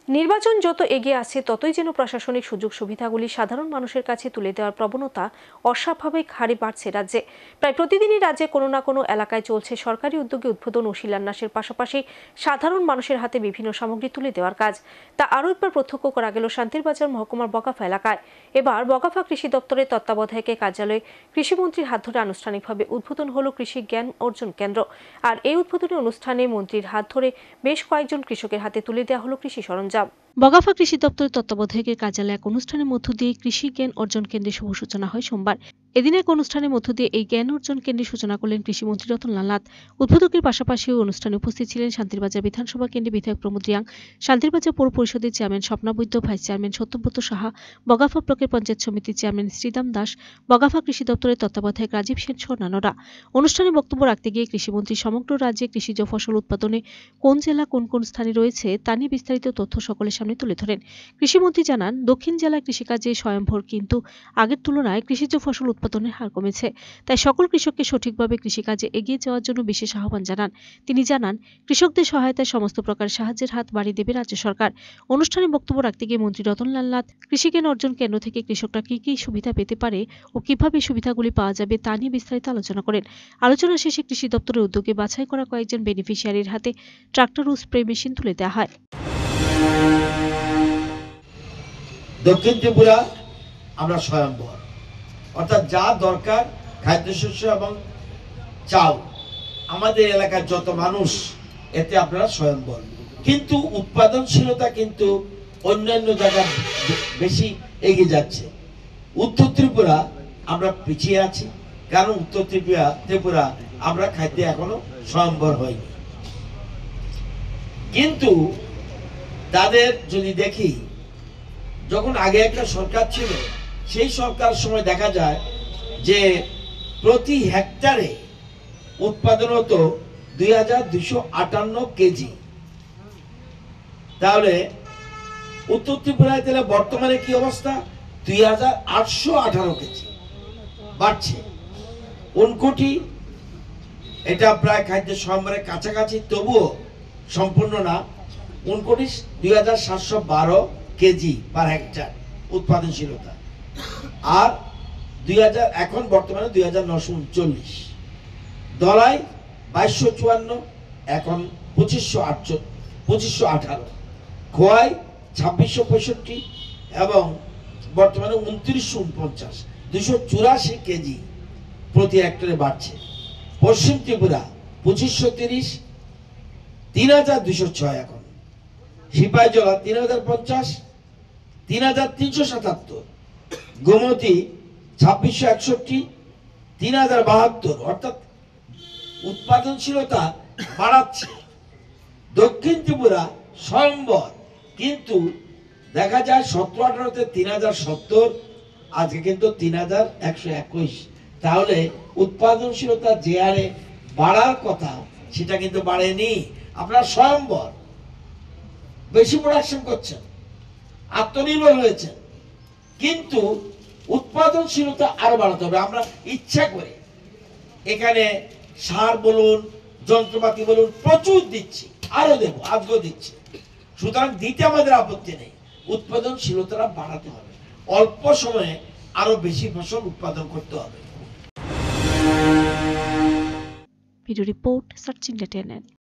নির্বাচন যত এগিয়ে আসছে ততই যেন প্রশাসনিক সুযোগ সুবিধাগুলি সাধারণ মানুষের কাছে তুলে দেওয়ার প্রবণতা অস্বাভাবিক হারে বাড়ছে রাজ্যে। প্রায় প্রতিদিনই রাজ্যে কোনো না কোনো এলাকায় চলছে সরকারি উদ্যোগে উদ্বোধন ও শিলান্যাসের পাশাপাশি সাধারণ মানুষের হাতে বিভিন্ন সামগ্রী তুলে দেওয়ার কাজ। তা আরও একবার প্রত্যক্ষ করা গেল শান্তিরবাজার মহকুমার বগাফা এলাকায়। এবার বগাফা কৃষি দপ্তরের তত্ত্বাবধায়কে কার্যালয়ে কৃষিমন্ত্রীর হাত ধরে আনুষ্ঠানিকভাবে উদ্বোধন হলো কৃষি জ্ঞান অর্জন কেন্দ্র। আর এই উদ্বোধনী অনুষ্ঠানে মন্ত্রীর হাত ধরে বেশ কয়েকজন কৃষকের হাতে তুলে দেওয়া হলো কৃষি সরঞ্জাম। বগাফা কৃষি দপ্তরের তত্ত্বাবধায়কের কার্যালয়ে এক অনুষ্ঠানের মধ্য দিয়ে কৃষি জ্ঞান অর্জন কেন্দ্রের শুভ সূচনা হয় সোমবার। এদিন এক অনুষ্ঠানের মধ্য দিয়ে এই জ্ঞান অর্জন কেন্দ্রের সূচনা করলেন কৃষিমন্ত্রী রতনলাল নাথ। উদ্বোধকের পাশাপাশি ওই অনুষ্ঠানে উপস্থিত ছিলেন শান্তিরবাজার বিধানসভা কেন্দ্রের বিধায়ক প্রমোদ রিয়াং, শান্তিরবাজার পৌর পরিষদের chairman Swapna Baidya, vice chairman Satyabrata Saha, Bagafa ব্লকের পঞ্চায়েত সমিতির চেয়ারম্যান শ্রীদাম দাস, বগাফা কৃষি দপ্তরের তত্ত্বাবধায়ক রাজীব সেন সহ অন্যান্যরা। অনুষ্ঠানে বক্তব্য রাখতে গিয়ে কৃষিমন্ত্রী সমগ্র রাজ্যে কৃষিজ ফসল উৎপাদনে কোন জেলা কোন কোন স্থানে রয়েছে তা নিয়ে বিস্তারিত তথ্য সকলের সামনে তুলে ধরেন। কৃষিমন্ত্রী জানান, দক্ষিণ জেলায় কৃষিকাজে স্বয়ংভর, কিন্তু আগের তুলনায় কৃষিজ ফসল উৎপাদনের হার কমেছে। তাই সকল কৃষককে সঠিকভাবে কৃষিকাজে এগিয়ে যাওয়ার জন্য বিশেষ আহ্বান জানান। তিনি জানান, কৃষকদের সহায়তায় সমস্ত প্রকার সাহায্যের হাত বাড়িয়ে দেবে রাজ্য সরকার। অনুষ্ঠানে বক্তব্য রাখতে গিয়ে মন্ত্রী রতনলাল নাথ কৃষি জ্ঞান অর্জন কেন্দ্র থেকে কৃষকরা কি কি সুবিধা পেতে পারে ও কিভাবে সুবিধাগুলি পাওয়া যাবে তা নিয়ে বিস্তারিত আলোচনা করেন। আলোচনা শেষে কৃষি দপ্তরের উদ্যোগে বাছাই করা কয়েকজন বেনিফিশিয়ারির হাতে ট্রাক্টর ও স্প্রে মেশিন তুলে দেওয়া হয়। দক্ষিণ ত্রিপুরা আমরা স্বয়ংভর, অর্থাৎ যা দরকার খাদ্যশস্য এবং চাল আমাদের এলাকার যত মানুষ এতে আপনারা স্বয়ংভর, কিন্তু উৎপাদনশীলতা কিন্তু অন্যান্য জায়গায় বেশি এগিয়ে যাচ্ছে। উত্তর ত্রিপুরা আমরা পিছিয়ে আছি, কারণ উত্তর ত্রিপুরা আমরা খাদ্যে এখনো স্বয়ংভর হয়নি। কিন্তু তাদের যদি দেখি, যখন আগে একটা সরকার ছিল সেই সরকার সময় দেখা যায় যে প্রতি হেক্টরে উৎপাদন হতো 2258 কেজি। তাহলে উত্তর ত্রিপুরায় তাহলে বর্তমানে কি অবস্থা? 2818 কেজি বাড়ছে। উনকোটি এটা প্রায় খাদ্য সম্ভারের কাছাকাছি, তবুও সম্পূর্ণ না। উনকোটি 2712 কেজি পার হেক্টর উৎপাদনশীলতা, আর 2000 এখন বর্তমানে 2939। দলাই 2254, এখন 2518। খোয়াই 2665 এবং বর্তমানে 2949, 284 কেজি প্রতি হেক্টরে বাড়ছে। পশ্চিম ত্রিপুরা 2530, 3206 এখন। সিপাহীজলা 3050, 3377। গোমতী 2661, 3072। অর্থাৎ উৎপাদনশীলতা বাড়াচ্ছে। দক্ষিণ ত্রিপুরা স্বয়ংভর, কিন্তু দেখা যায় 17-18-তে 3070, আজকে কিন্তু 3121। তাহলে উৎপাদনশীলতা যে হারে বাড়ার কথা সেটা কিন্তু বাড়েনি। আপনারা স্বয়ংভর, বেশি প্রোডাকশন করছেন, আত্মনির্ভর হয়েছেন, কিন্তু উৎপাদনশীলতা আরো বাড়াতে হবে। আমরা ইচ্ছা করে এখানে সার বলুন, যন্ত্রপাতি বলুন প্রচুর দিচ্ছি, আরো দেবো, আজকেও দিচ্ছি। সুতরাং দিতে আমাদের আপত্তি নেই, উৎপাদনশীলতা বাড়াতে হবে। অল্প সময়ে আরো বেশি ফসল উৎপাদন করতে হবে। Video report, searching data.